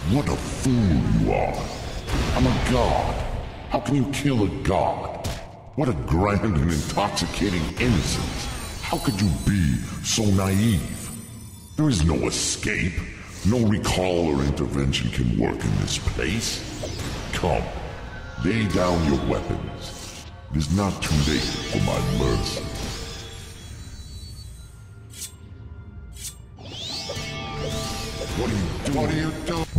What a fool you are. I'm a god. How can you kill a god? What a grand and intoxicating innocence. How could you be so naive? There is no escape. No recall or intervention can work in this place. Come, lay down your weapons. It is not too late for my mercy. What are you doing?